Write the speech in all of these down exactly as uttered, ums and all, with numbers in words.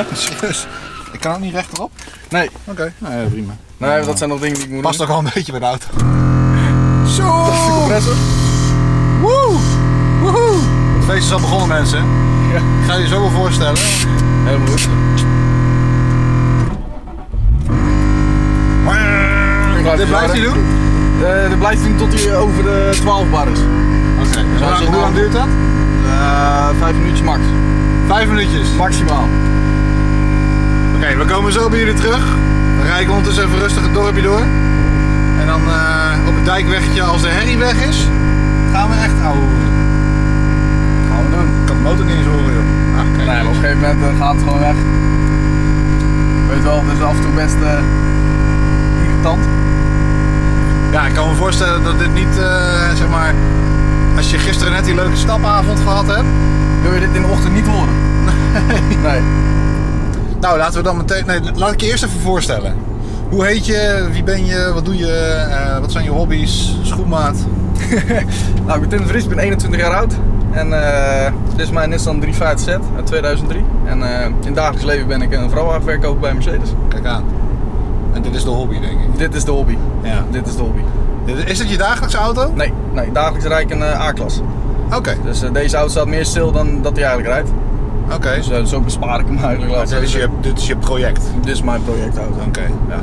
Ja? Serieus? Ik kan ook niet rechterop? Nee. Oké, okay. Nou ja, prima. Nee, uh, dat zijn nog dingen die ik moet past doen. Past ook wel een beetje bij de auto. Zo! Dat is de compressor. Woe! Woehoe! Het feest is al begonnen, mensen. Ja. Ik ga je zo wel voorstellen. Helemaal goed. Uh, dit blijft hij doen? Uh, dit blijft hij doen tot hij over de twaalf bar is. Oké, okay. Hoe, hoe lang duurt dat? Uh, vijf minuutjes max. Vijf minuutjes? Maximaal. Oké, okay, we komen zo bij jullie terug. Dan rijd ik ondertussen even rustig het dorpje door. En dan uh, op het dijkweggetje, als de herrie weg is, gaan we echt ouwe. Gaan we doen. Ik kan de motor niet eens horen, joh. Ah, nee, op een gegeven moment uh, gaat het gewoon weg. Weet wel, het is af en toe best uh, irritant. Ja, ik kan me voorstellen dat dit niet, uh, zeg maar, als je gisteren net die leuke stapavond gehad hebt, wil je dit in de ochtend niet horen? Nee. Nee. Nou, laten we dan meteen, nee, laat ik je eerst even voorstellen. Hoe heet je, wie ben je, wat doe je, uh, wat zijn je hobby's, schoenmaat? Nou, ik ben Tim de Vries, ik ben eenentwintig jaar oud. En uh, dit is mijn Nissan driehonderdvijftig Z uit tweeduizend drie. En uh, in het dagelijks leven ben ik een vrachtwagenverkoper bij Mercedes. Kijk aan. En dit is de hobby, denk ik? Dit is de hobby. Ja. Dit is de hobby. Is dit je dagelijkse auto? Nee, nee dagelijks rijd ik een uh, A-klas. Oké. Okay. Dus uh, deze auto staat meer stil dan dat hij eigenlijk rijdt. Oké. Okay. Dus uh, zo bespaar ik hem eigenlijk. Maar dit, is je, dit is je project? Dit is mijn projectauto. Oké. Okay. Ja.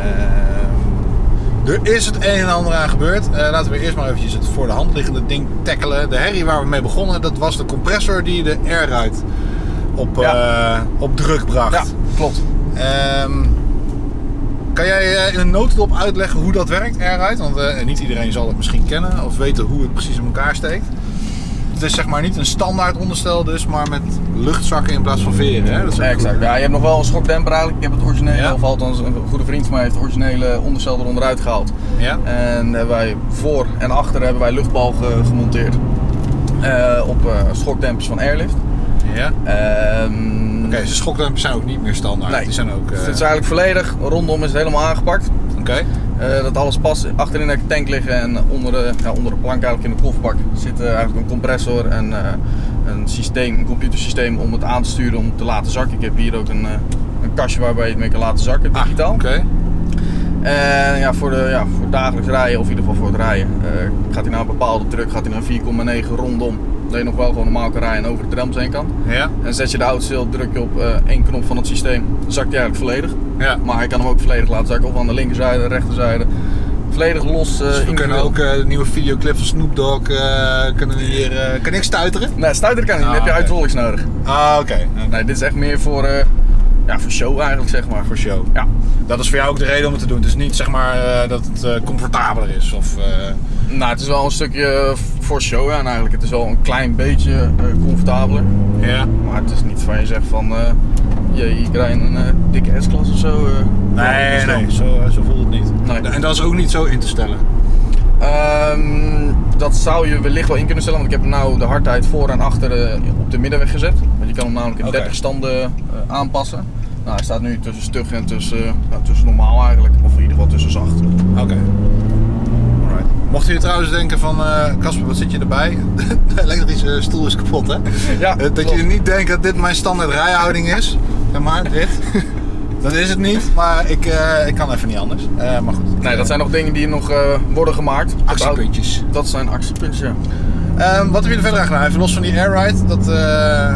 Uh, er is het een en ander aan gebeurd. Uh, laten we eerst maar eventjes het voor de hand liggende ding tackelen. De herrie waar we mee begonnen, dat was de compressor die de airride op, ja. uh, op druk bracht. Ja, klopt. Um, Kan jij in een notendop uitleggen hoe dat werkt, airride? Want uh, niet iedereen zal het misschien kennen of weten hoe het precies in elkaar steekt. Het is zeg maar niet een standaard onderstel dus, maar met luchtzakken in plaats van veren. Hè? Dat is exact. Ja, je hebt nog wel een schokdemper eigenlijk. Ik heb het originele, ja. of althans een goede vriend van mij heeft het originele onderstel eronder uitgehaald. Ja. En hebben wij voor en achter hebben wij luchtbalgen gemonteerd uh, op uh, schokdempers van Airlift. Ja. Um, Oké, okay, dus de schokdempers zijn ook niet meer standaard. Nee. Die zijn ook, uh... Het is eigenlijk volledig, rondom is het helemaal aangepakt. Oké. Okay. Uh, dat alles past. Achterin de tank liggen en onder de, ja, onder de plank eigenlijk in de kofferbak zit uh, eigenlijk een compressor en uh, een systeem, een computersysteem om het aan te sturen om te laten zakken. Ik heb hier ook een, uh, een kastje waarbij je het mee kan laten zakken, digitaal. Ah, oké. Okay. En ja, voor, de, ja, voor dagelijks rijden, of in ieder geval voor het rijden, uh, gaat hij naar een bepaalde druk, gaat hij naar vier komma negen rondom. Dat je nog wel gewoon normaal kan rijden en over de trams heen kan. Ja. En zet je de auto stil, druk je op uh, één knop van het systeem, dan zakt hij eigenlijk volledig. Ja. Maar je kan hem ook volledig laten zakken, of aan de linkerzijde, de rechterzijde. Volledig los. Uh, dus we kunnen ook uh, de nieuwe videoclip van Snoop Dogg, uh, kunnen hier, uh, kan ik stuiteren? Nee, stuiteren kan niet, dan ah, heb je okay. hydraulics nodig. Ah, oké. Okay. Okay. Nee, dit is echt meer voor, uh, ja, voor show eigenlijk, zeg maar. Voor show. Ja. Dat is voor jou ook de reden om het te doen. Het is niet zeg maar uh, dat het uh, comfortabeler is of... Uh... Nou, het is wel een stukje voor show, ja, en eigenlijk. Het is wel een klein beetje uh, comfortabeler. Ja. Maar het is niet van je zegt van, uh, je, je krijgt een uh, dikke S-klas of zo. Uh, nee, nee, zo, zo voelt het niet. Nee. En dat is ook niet zo in te stellen? Um, dat zou je wellicht wel in kunnen stellen, want ik heb nou de hardheid voor en achter uh, op de middenweg gezet. Want je kan hem namelijk in okay. dertig standen uh, aanpassen. Nou, hij staat nu tussen stug en tussen, uh, nou, tussen normaal eigenlijk, of in ieder geval tussen zacht. Oké. Okay. Mocht je trouwens denken van, Casper, uh, wat zit je erbij? De elektrische stoel is kapot, hè? Ja, uh, dat je niet denkt dat dit mijn standaard rijhouding is. Zeg maar, dit. Dat is het niet, maar ik, uh, ik kan even niet anders. Uh, maar goed. Nee, dat zijn nog dingen die nog uh, worden gemaakt. Actiepuntjes. Dat zijn actiepuntjes, ja. Um, wat heb je er verder aan gedaan? Even los van die airride. Dat, uh...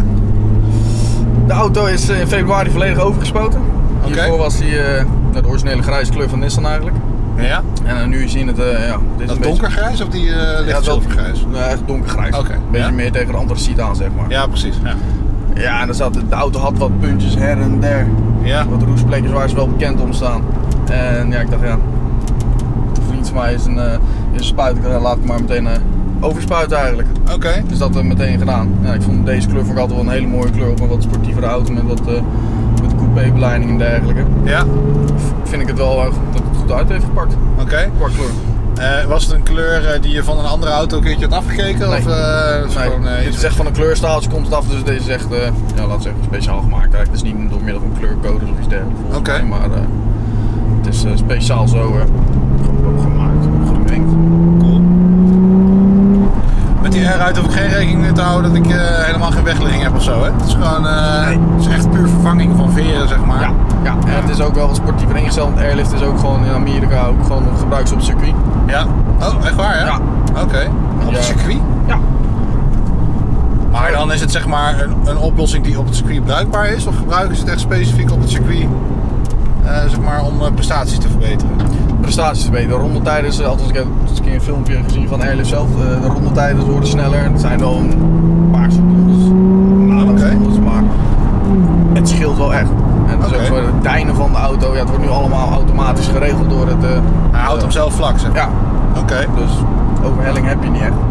De auto is in februari volledig overgespoten. Okay. Hiervoor was hij uh, de originele grijze kleur van Nissan eigenlijk. Ja. En uh, nu zien het, uh, ja, dit dat is donkergrijs of die uh, licht ja, zilvergrijs? Nee, echt donkergrijs. Okay. Een beetje ja. meer tegen de antraciet aan, zeg maar. Ja, precies. Ja, ja en dan zat, de auto had wat puntjes her en der. Ja. Wat roestplekjes waar ze wel bekend om staan. En ja, ik dacht ja, een vriend van mij is een, uh, is een spuit, ik dacht, laat ik maar meteen uh, overspuiten eigenlijk. Oké. Okay. Dus dat uh, meteen gedaan. Ja, ik vond deze kleur vond ik altijd wel een hele mooie kleur op een wat sportievere auto met wat uh, met coupé-beleiding en dergelijke. Ja. Vind ik het wel uh, dat het goed uit heeft gepakt. Oké. Okay. Qua kleur. Uh, was het een kleur uh, die je van een andere auto een keertje had afgekeken? Nee. Of, uh, is nee. gewoon, uh, dit is echt van een kleurstaaltje komt het af, dus deze is echt, uh, ja, laten we zeggen, speciaal gemaakt eigenlijk. Het is niet door middel van kleurcodes of iets dergelijks. Oké. Okay. Maar uh, het is uh, speciaal zo uh, gemaakt, gemengd. Cool. Met die airride buiten hoef ik geen rekening mee te houden dat ik uh, helemaal geen wegligging heb of zo. Hè? Het is gewoon uh, nee. Het is echt puur vervanging van veren, zeg maar. Ja, ja. En ja. Het is ook wel sportief ingesteld. Want airlift is ook gewoon in Amerika ook gewoon gebruikt op het circuit. Ja. Oh, echt waar, hè? Ja. Oké. Okay. Op ja. het circuit? Ja. Maar dan is het zeg maar een, een oplossing die op het circuit bruikbaar is? Of gebruiken ze het echt specifiek op het circuit uh, zeg maar, om uh, prestaties te verbeteren? Prestaties verbeteren. De rondetijden, althans ik heb eens een keer een filmpje gezien van airlift zelf. De, de rondetijden worden sneller. Het zijn wel een paar secondes. Nou, okay. secondes, maar het scheelt wel echt. En het is okay. ook voor het deinen van de auto. Ja, het wordt nu allemaal automatisch geregeld door het... Uh, Hij houdt uh, hem zelf vlak, zeg maar. Ja. Oké. Okay. Dus overhelling heb je niet echt.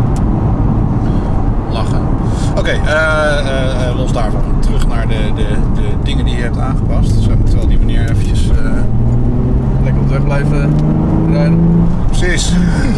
Lachen. Oké, okay, uh, uh, los daarvan. Terug naar de, de, de dingen die je hebt aangepast. Zo, terwijl die meneer eventjes... Uh... Lekker op de weg blijven rijden. Precies.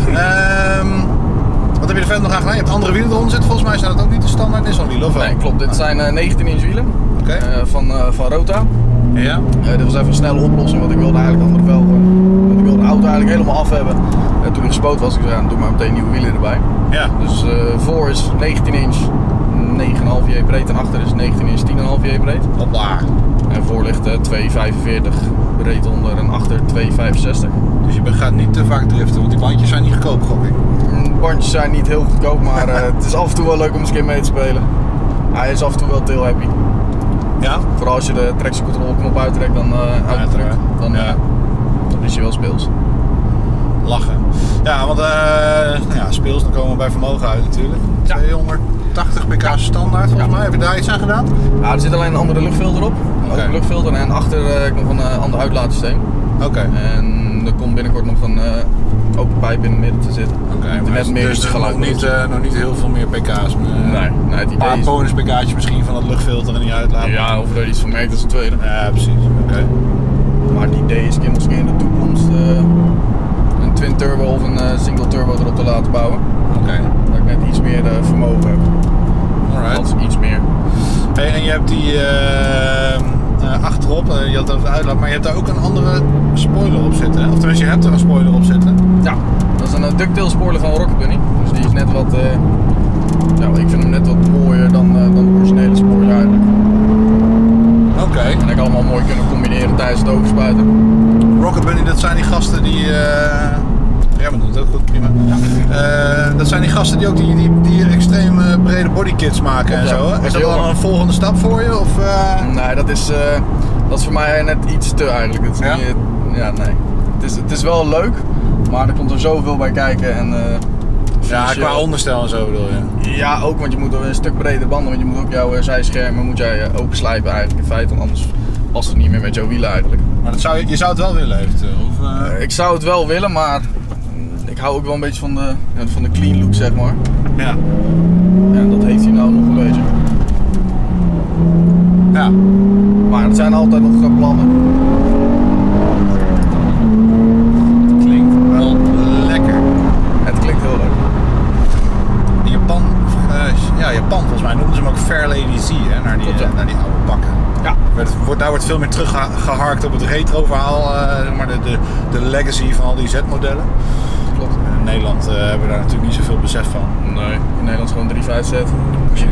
um, wat heb je er verder nog aan gedaan? Je hebt andere wielen eronder zitten. Volgens mij zijn dat ook niet de standaard Nissan wielen, of wel? Nee, klopt. Dit zijn uh, negentien inch wielen. Oké. Okay. Uh, van, uh, van Rota. Ja. Uh, dit was even een snelle oplossing, want ik wilde eigenlijk andere velgen. Want ik wilde de auto eigenlijk helemaal af hebben. Uh, toen ik gespoot was, ik zei, ja, doe maar meteen nieuwe wielen erbij. Ja. Dus uh, voor is negentien inch, negen komma vijf j breed en achter is negentien inch, tien komma vijf j breed. Hopla. En voor ligt uh, twee komma vijfenveertig breed onder en achter twee komma vijfenzestig. Dus je gaat niet te vaak driften, want die bandjes zijn niet goedkoop, gok ik. Mm, bandjes zijn niet heel goedkoop, maar uh, het is af en toe wel leuk om eens een keer mee te spelen. Hij is af en toe wel tail happy. Ja? Vooral als je de traction control knop uittrekt, dan, uh, uitdrukt, dan, uh, ja. dan is hij wel speels. Lachen. Ja, want uh, nou ja, speels, dan komen we bij vermogen uit natuurlijk. Ja. tweehonderdtachtig pk standaard volgens ja. mij. Heb je daar iets aan gedaan? Ja, er zit alleen een andere luchtfilter op. Een okay. open luchtfilter en achter uh, nog een uh, ander uitlaatsysteem. Oké. Okay. En er komt binnenkort nog een uh, open pijp in het midden te zitten. Oké, okay, net meer dus nog niet, uh, nog niet heel veel meer pk's. Uh, nee, nee, het een paar bonus pk'tjes misschien van dat luchtfilter en die uitlaat. Ja, of er iets van merkt, dat is een tweede. Ja, precies. Oké. Okay. Maar het idee is misschien in de toekomst uh, een twin turbo of een uh, single turbo erop te laten bouwen. Oké. Okay. Dat ik net iets meer uh, vermogen heb. Alright. Dat is iets meer. Hey, en je hebt die uh, uh, achterop, uh, je had het over de uitlaat, maar je hebt daar ook een andere spoiler op zitten. Hè? Of tenminste, je hebt er een spoiler op zitten. Ja, dat is een uh, ducktail spoiler van Rocket Bunny. Dus die is net wat, uh, ja, ik vind hem net wat mooier dan, uh, dan de originele spoiler eigenlijk. Oké. Okay. En ik allemaal mooi kunnen combineren tijdens het overspuiten. Rocket Bunny, dat zijn die gasten die... Uh... Ja, maar dat doet ook goed, prima. Ja. Uh, dat zijn die gasten die ook die, die, die extreem uh, brede bodykits maken en ja, zo. Hè? Is dat dan een volgende stap voor je? Of, uh... Nee, dat is, uh, dat is voor mij net iets te eigenlijk. Het is ja? Niet, ja, nee. Het is, het is wel leuk, maar er komt er zoveel bij kijken. En, uh, ja, qua onderstel en zo bedoel je? Ja, ook, want je moet een stuk breder banden, want je moet ook jouw uh, zijschermen moet jij, uh, openslijpen eigenlijk in feite, want anders past het niet meer met jouw wielen eigenlijk. Maar dat zou je, je zou het wel willen eventueel? Of, uh... Uh, ik zou het wel willen, maar ik hou ook wel een beetje van de, ja, van de clean look, zeg maar. Ja. Ja, dat heeft hij nou nog een beetje. Ja. Maar het zijn altijd nog plannen. Het klinkt wel lekker. Het klinkt heel leuk. In Japan, uh, ja, Japan volgens mij noemden ze hem ook Fair Lady Z, hè, naar die, uh, naar die oude bakken. Ja. Wordt, daar wordt veel meer teruggeharkt op het retro verhaal, uh, maar de, de, de legacy van al die Z-modellen. Klopt. In Nederland uh, hebben we daar natuurlijk niet zoveel besef van. Nee, in Nederland is gewoon drie vijf Z. Precies.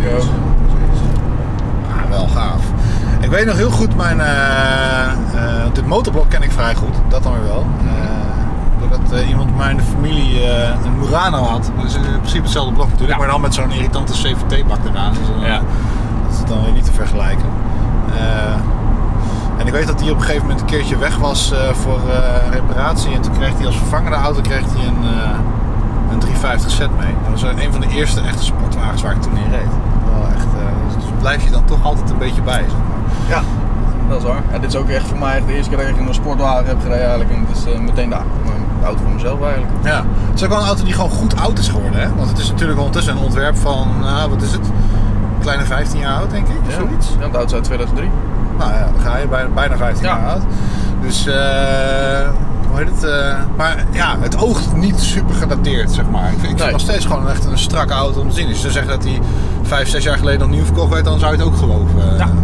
Ah, wel gaaf. Ik weet nog heel goed mijn, uh, uh, dit motorblok ken ik vrij goed, dat dan weer wel. Uh, doordat uh, iemand bij mijn familie uh, een Murano had. Dus in principe hetzelfde blok natuurlijk, ja. Maar dan met zo'n irritante C V T-bak eraan. Dus, uh, ja. Dat is dan weer niet te vergelijken. Uh, en ik weet dat hij op een gegeven moment een keertje weg was uh, voor uh, reparatie. En toen kreeg hij als vervangende auto kreeg hij een, uh, een driehonderdvijftig Z mee. Dat was een van de eerste echte sportwagens waar ik toen in reed. Wel echt, uh, dus blijf je dan toch altijd een beetje bij. Zeg maar. Ja, dat is waar. Ja, dit is ook echt voor mij echt de eerste keer dat ik in een sportwagen heb gereden eigenlijk. En het is uh, meteen de, de auto van mezelf eigenlijk. Ja, het is ook wel een auto die gewoon goed oud is geworden. Hè? Want het is natuurlijk ondertussen een ontwerp van, uh, wat is het? Kleine vijftien jaar oud denk ik, ja, zoiets. Ja, de auto is uit tweeduizend drie. Nou ja, dan ga je bijna, bijna vijftien ja. jaar oud. Dus, uh, hoe heet het? Uh, maar ja, het oogt niet super gedateerd, zeg maar. Ik vind, ik vind nee. nog steeds gewoon echt een strakke auto om te zien. Als je zegt dat hij vijf, zes jaar geleden nog nieuw verkocht werd, dan zou je het ook geloven. Uh, ja.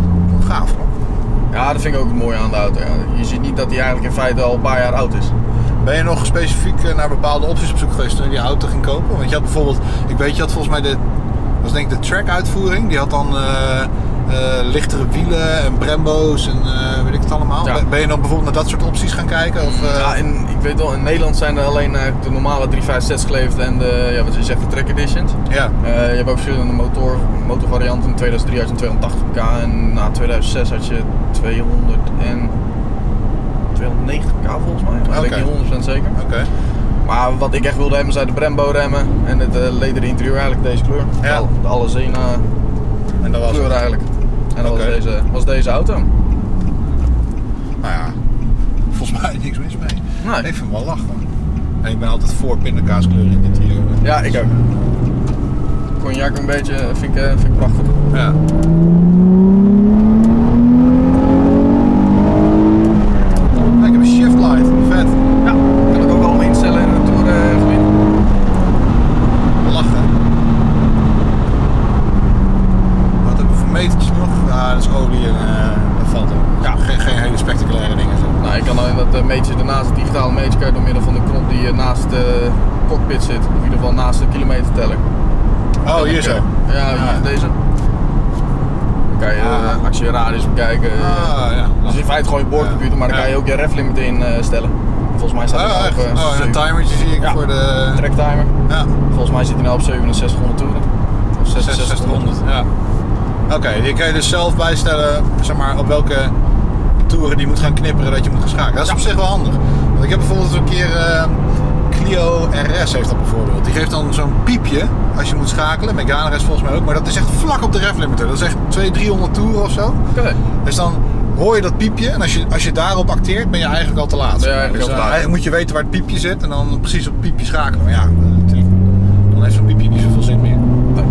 Gaaf hoor. Ja, dat vind ik ook het mooie aan de auto. Ja. Je ziet niet dat hij eigenlijk in feite al een paar jaar oud is. Ben je nog specifiek naar bepaalde opties op zoek geweest toen je die auto ging kopen? Want je had bijvoorbeeld, ik weet je had volgens mij de, was denk ik de track uitvoering. Die had dan uh, uh, lichtere wielen en Brembo's en uh, weet ik het allemaal. Ja. Ben je nog bijvoorbeeld naar dat soort opties gaan kijken? Of, uh... Ja, in, ik weet wel, in Nederland zijn er alleen uh, de normale drie vijf zes geleverd en de, ja, wat je zegt, de track editions. Ja. Uh, je hebt ook verschillende motor, motorvarianten. In tweeduizend drie had je tweehonderdtachtig pk en na tweeduizend zes had je tweehonderd en tweehonderdnegentig pk volgens mij. Dat okay. ben ik niet honderd procent zeker. Okay. Maar wat ik echt wilde hebben zijn de Brembo remmen en het uh, lederen interieur, eigenlijk deze kleur. Ja. De alle Zena en dat was kleur het. eigenlijk. En dat okay. was, deze, was deze auto. Nou ja, volgens mij niks mis mee. Nee. Ik vind hem wel lachen. En ik ben altijd voor pindakaaskleur in het interieur. Ja, ik ook. Cognac een beetje vind ik, vind ik prachtig. Ja. Ik heb een shift light, vet. Ja, kan ik ook allemaal instellen in het tourgebied. Lachen. Wat hebben we voor metertjes nog? Ja, dat is olie en uh, dat valt ook. Ja. Geen, geen hele spectaculaire dingen zo. Nou, je kan dat metertje daarnaast, het digitale metertje, kan je door middel van de knop die naast de cockpit zit, of in ieder geval naast de kilometerteller. Oh, hier zo? Ja, hier, ja. Deze. Dan kan je ah. uh, actieradius bekijken. Ah, ja. Dus in feite gewoon je boordcomputer, maar dan ja. kan je ook je reflimit in uh, stellen. Volgens mij staat ah, er op uh, oh, en een timertje zie ik ja. voor de... track timer. Ja. Volgens mij zit hij nou op zevenenzestighonderd toeren. Of zesenzestighonderd, ja. Oké, okay, die kan je dus zelf bijstellen, zeg maar, op welke toeren die moet gaan knipperen dat je moet gaan schakelen. Dat is ja. op zich wel handig. Want ik heb bijvoorbeeld een keer... Uh, Clio R S heeft dat bijvoorbeeld. Die geeft dan zo'n piepje als je moet schakelen. Megane R S volgens mij ook. Maar dat is echt vlak op de ref limiter. Dat is echt tweehonderd, driehonderd toeren of zo. Okay. Dus dan hoor je dat piepje. En als je, als je daarop acteert ben je eigenlijk al te laat. Ja, dus, uh, eigenlijk moet je weten waar het piepje zit. En dan precies op het piepje schakelen. Maar ja, natuurlijk. Dan heeft zo'n piepje niet zoveel zin meer. Nee.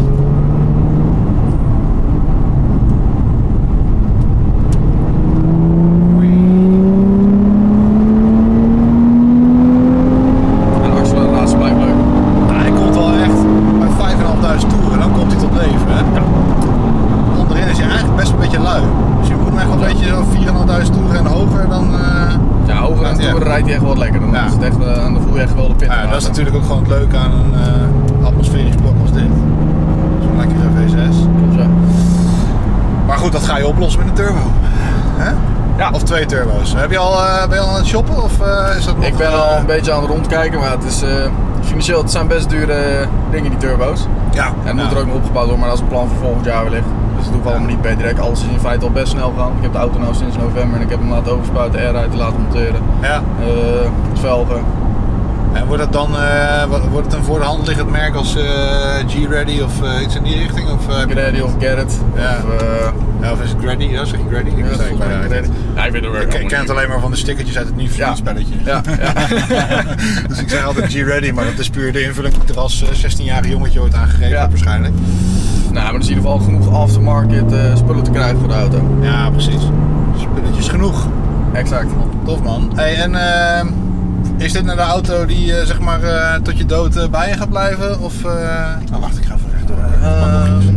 Dat is natuurlijk ook gewoon het leuke aan een uh, atmosferisch blok als dit. Zo'n lekkere V zes. Klopt, ja. Maar goed, dat ga je oplossen met een turbo. Hè? Ja. Of twee turbo's. Heb je al, uh, ben je al aan het shoppen? Of, uh, is dat nog, ik ben uh... al een beetje aan het rondkijken, maar het is uh, financieel, het zijn best dure dingen die turbo's. Ja. En het ja. moet er ook nog opgebouwd worden, maar dat is een plan voor volgend jaar wellicht. Dus dat hoeft ja. allemaal niet per direct. Alles is in feite al best snel gegaan. Ik heb de auto nu sinds november en ik heb hem laten overspuiten, air uit te laten monteren. Ja. Uh, velgen. En wordt het dan uh, wordt het een voor de hand liggend merk als uh, G-Ready of uh, iets in die richting? Of, uh, G-Ready of Garrett. Ja. Of, uh, ja, of is het Grady? Ja, zeg je Grady? Ik, ja, ja, ik, ja, ik, weet het ik ken het alleen maar van de stickertjes uit het Need for Speed spelletje. Ja. Ja. Dus ik zeg altijd G-Ready, maar dat is puur de invulling die ik er als zestienjarig jongetje ooit aangegeven ja. heb waarschijnlijk. Nou, maar er is in ieder geval genoeg aftermarket uh, spullen te krijgen voor de auto. Ja, precies. Spulletjes genoeg. Exact. Tof man. Hey, en uh, is dit nou de auto die uh, zeg maar uh, tot je dood uh, bij je gaat blijven? Of, uh... oh, wacht, ik ga even rechtdoor. Uh,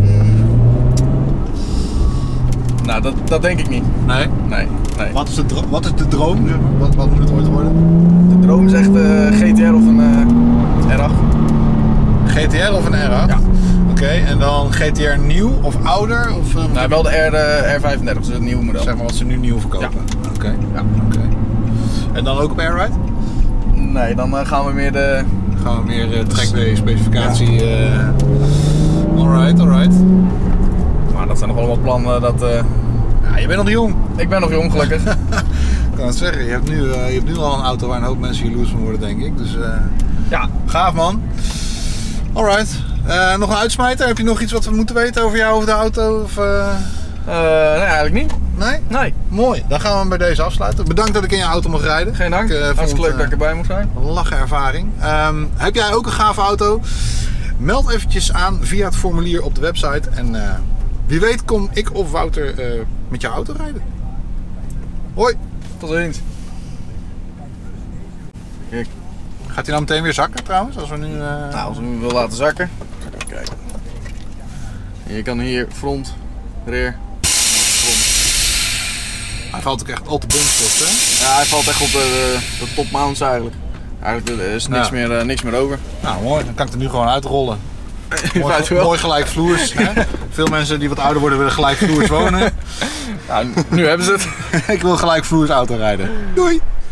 nou, dat, dat denk ik niet. Nee? Nee. nee. Wat, is de wat is de droom? Zeg maar? wat, wat moet het ooit worden? De droom is echt uh, G T R of een uh, R acht. G T R of een R acht? Ja. Oké, okay, en dan G T R nieuw of ouder? Of, uh, nou, wel de R, uh, R vijfendertig, dus het nieuwe model. Zeg maar wat ze nu nieuw verkopen. Ja. Oké. Okay. Ja. Okay. En dan ook op Airride? Nee, dan uh, gaan we meer de... Gaan we meer uh, trackway specificatie. Ja. Uh... Alright, alright. Maar dat zijn nog allemaal plannen dat... Uh... Ja, je bent nog jong. Ik ben nog jong, gelukkig. Ik kan het zeggen, je hebt, nu, uh, je hebt nu al een auto waar een hoop mensen jaloers van worden, denk ik. Dus uh... ja, gaaf man. Alright. Uh, nog een uitsmijter? Heb je nog iets wat we moeten weten over jou of de auto? Of, uh... Uh, nee, eigenlijk niet. Nee? Nee. Mooi. Dan gaan we hem bij deze afsluiten. Bedankt dat ik in je auto mocht rijden. Geen dank. Ik, uh, hartstikke leuk uh, dat ik erbij mocht zijn. Lachen ervaring. Um, heb jij ook een gave auto? Meld eventjes aan via het formulier op de website. En uh, wie weet kom ik of Wouter uh, met jouw auto rijden. Hoi. Tot ziens. Kijk. Gaat hij nou meteen weer zakken trouwens? Als we nu, uh... Nou, als we hem willen laten zakken. Even kijken. Je kan hier front, rear. Front. Hij valt ook echt op de bunkstof, hè? Ja, hij valt echt op de, de, de top mounts eigenlijk. Eigenlijk er is niks, Ja. meer, uh, niks meer over. Nou mooi, dan kan ik er nu gewoon uitrollen. Mooi, Feit wel. mooi gelijkvloers. Hè? Veel mensen die wat ouder worden willen gelijkvloers wonen. Nou, nu hebben ze het. Ik wil gelijkvloers auto rijden. Doei!